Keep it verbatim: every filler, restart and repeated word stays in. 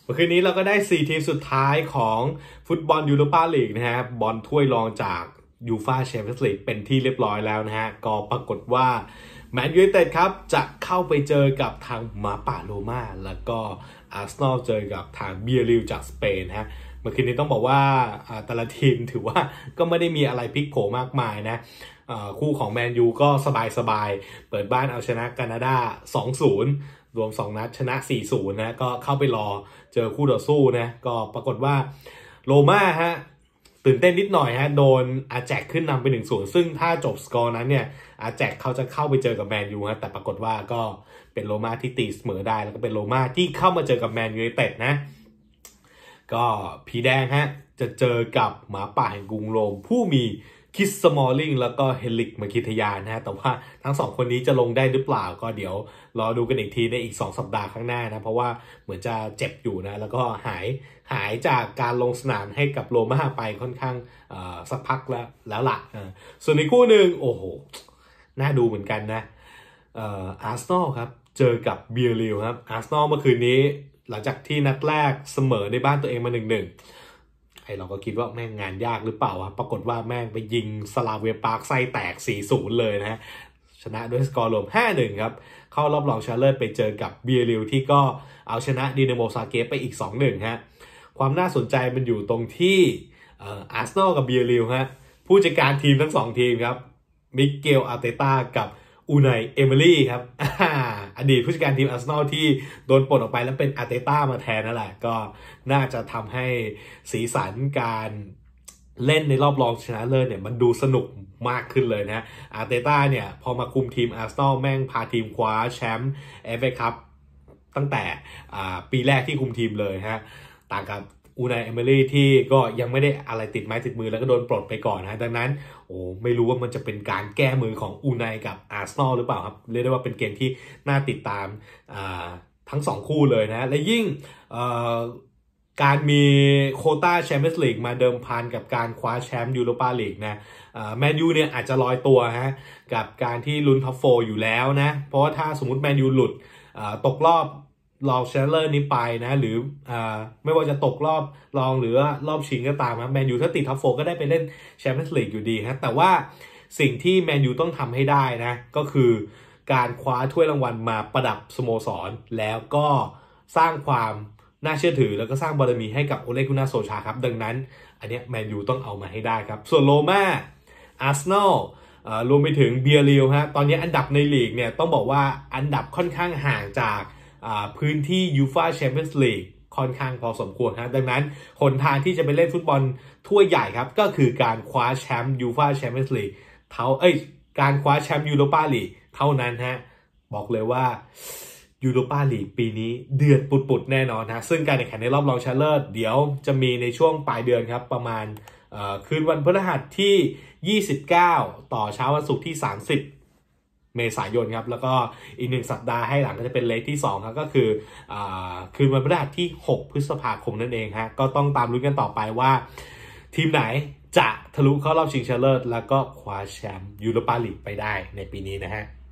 เมื่อคืนนี้เราก็ได้สี่ทีมสุดท้ายของฟุตบอลยูโรปาลีกนะฮะบอลถ้วยรองจากยูฟ่าแชมเปี้ยนส์ลีกเป็นที่เรียบร้อยแล้วนะฮะก็ปรากฏว่าแมนยูไนเต็ดครับจะเข้าไปเจอกับทางหมาป่าโรม่าแล้วก็อาร์เซนอลเจอกับทางเบียริลจากสเปนฮะเมื่อคืนนี้ต้องบอกว่าแต่ละทีมถือว่าก็ไม่ได้มีอะไรพลิกโผมากมายนะคู่ของแมนยูก็สบายๆเปิดบ้านเอาชนะแคนาดา สองศูนย์ รวมสองนัดชนะ สี่ศูนย์ นะก็เข้าไปรอเจอคู่ต่อสู้นะก็ปรากฏว่าโรม่าฮะตื่นเต้นนิดหน่อยฮะโดนอาแจกขึ้นนำไป หนึ่งศูนย์ ซึ่งถ้าจบสกอร์นั้นเนี่ยอาแจกเขาจะเข้าไปเจอกับแมนยูฮะแต่ปรากฏว่าก็เป็นโรม่าที่ตีเสมอได้แล้วก็เป็นโรม่าที่เข้ามาเจอกับแมนยูไนเต็ดนะก็ผีแดงฮะจะเจอกับหมาป่าแห่งกรุงโรมผู้มีคิสสมอลลิงแล้วก็เฮลิกมาคิทยานนะฮะแต่ว่าทั้งสองคนนี้จะลงได้หรือเปล่าก็เดี๋ยวรอดูกันอีกทีในอีกสองสัปดาห์ข้างหน้านะเพราะว่าเหมือนจะเจ็บอยู่นะแล้วก็หายหายจากการลงสนามให้กับโรม่าไปค่อนข้างสักพักแล้วแล้วล่ะส่วนในคู่หนึ่งโอ้โหน่าดูเหมือนกันนะอาร์เซนอลครับเจอกับเบียริลครับอาร์เซนอลเมื่อคืนนี้หลังจากที่นัดแรกเสมอในบ้านตัวเองมา หนึ่งหนึ่งไอเราก็คิดว่าแม่งงานยากหรือเปล่าวะปรากฏว่าแม่งไปยิงสลาเวียปาร์คไส้แตก สี่ศูนย์ เลยนะฮะชนะด้วยสกอร์รวม ห้าหนึ่ง ครับเข้ารอบรองชนะเลิศไปเจอกับเบียริลที่ก็เอาชนะดินาโมซาเกฟไปอีก สองหนึ่ง ฮะความน่าสนใจมันอยู่ตรงที่อาร์เซนอลกับเบียริลฮะผู้จัดการทีมทั้งสองทีมครับมิเกลอาร์เตต้ากับอูไนเอเมรี่ครับอดีตผู้จัดการทีมอาร์เซนอลที่โดนปลดออกไปแล้วเป็นอาร์เตต้ามาแทนนั่นแหละก็น่าจะทำให้สีสันการเล่นในรอบรองชนะเลิศเนี่ยมันดูสนุกมากขึ้นเลยนะอาร์เตต้าเนี่ยพอมาคุมทีมอาร์เซนอลแม่งพาทีมคว้าแชมป์เอฟเอคัพตั้งแต่ปีแรกที่คุมทีมเลยฮะต่างกับอูไนเอเมรี่ที่ก็ยังไม่ได้อะไรติดไม้ติดมือแล้วก็โดนปลดไปก่อนนะดังนั้นโอ้ไม่รู้ว่ามันจะเป็นการแก้มือของอูไนกับอาร์เซนอลหรือเปล่าครับเรียกได้ว่าเป็นเกมที่น่าติดตามทั้งสองคู่เลยนะและยิ่งการมีโควต้าแชมเปี้ยนส์ลีกมาเดิมพันกับการคว้าแชมป์ยูโรปาลีกนะแมนยูเนี่ยอาจจะลอยตัวฮะกับการที่ลุ้นท็อปโฟร์อยู่แล้วนะเพราะว่าถ้าสมมติแมนยูหลุดตกรอบรองชนะเลิศนี้ไปนะหรืออ่าไม่ว่าจะตกรอบรองหรือรอบชิงก็ตามนะแมนยูถ้าติดท็อปโฟร์ก็ได้ไปเล่นแชมเปี้ยนส์ลีกอยู่ดีฮะแต่ว่าสิ่งที่แมนยูต้องทำให้ได้นะก็คือการคว้าถ้วยรางวัลมาประดับสโมสรแล้วก็สร้างความน่าเชื่อถือแล้วก็สร้างบารมีให้กับโอเลกุน่าโซชาครับดังนั้นอันนี้แมนยูต้องเอามาให้ได้ครับส่วนโรม่าอาร์เซนอลรวมไปถึงเบียริลฮะตอนนี้อันดับในลีกเนี่ยต้องบอกว่าอันดับค่อนข้างห่างจากพื้นที่ยูฟ่าแชมเปี้ยนส์ลีกค่อนข้างพอสมควรครับดังนั้นหนทางที่จะไปเล่นฟุตบอลถ้วยใหญ่ครับก็คือการคว้าแชมป์ยูฟ่าแชมเปี้ยนส์ลีกเท่าเอ้ยการคว้าแชมป์ยูโรปาลีกเท่านั้นฮะบอกเลยว่ายูโรปาลีกปีนี้เดือดปุดๆแน่นอนฮะซึ่งการแข่งขันในรอบรองชนะเลิศเดี๋ยวจะมีในช่วงปลายเดือนครับประมาณคืนวันพฤหัสที่ยี่สิบเก้าต่อเช้าวันศุกร์ที่สามสิบเมษายนครับแล้วก็อีกหนึ่งสัปดาห์ให้หลังก็จะเป็นเลกที่สองครับก็คืออคืนวันพฤหัสที่หกพฤษภาคมนั่นเองฮะก็ต้องตามลุ้นกันต่อไปว่าทีมไหนจะทะลุเข้ารอบชิงชนะเลิศแล้วก็คว้าแชมป์ยูโรปาลีกไปได้ในปีนี้นะฮะ